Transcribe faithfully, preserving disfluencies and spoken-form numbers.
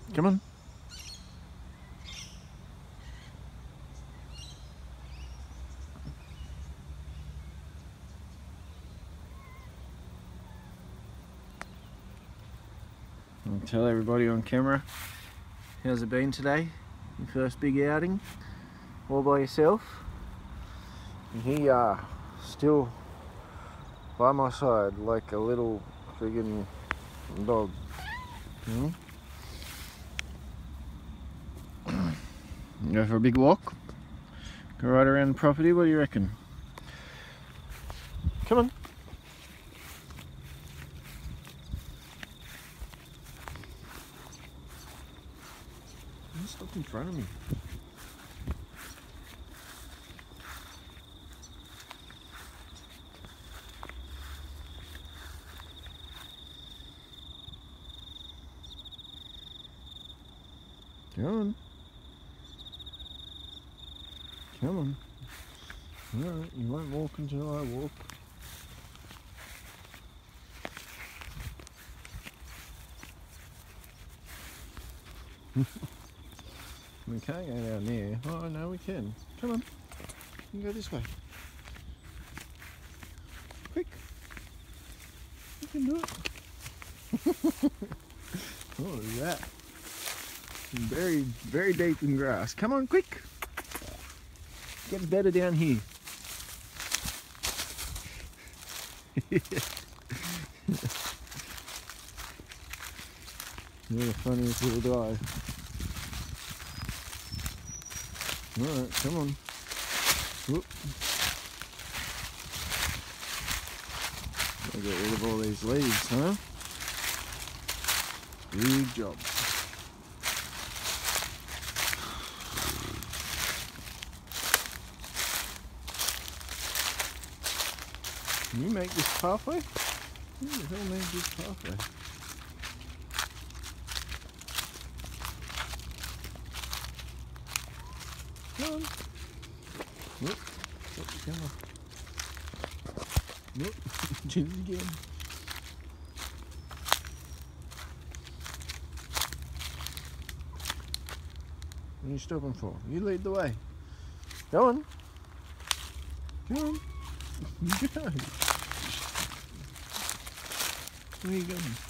Come on. I'll tell everybody on camera, how's it been today? Your first big outing, all by yourself? And here you are, still by my side like a little friggin' dog. Hmm? Go for a big walk? Go right around the property, what do you reckon? Come on. Don't stop in front of me. Come on. Come on. Alright, you won't walk until I walk. We can't go down there. Oh no, we can. Come on. You can go this way. Quick. You can do it. Oh, look at that. Very, very deep in grass. Come on, quick. Gets better down here. You're the funniest little guy. Alright, come on. Whoop. Gotta get rid of all these leaves, huh? Good job. Can you make this pathway? Who the hell made this pathway? Come on. Whoop. Drop the camera. Whoop. Do it again. What are you stopping for? You lead the way. Go on. Come on. Go. Where are you going?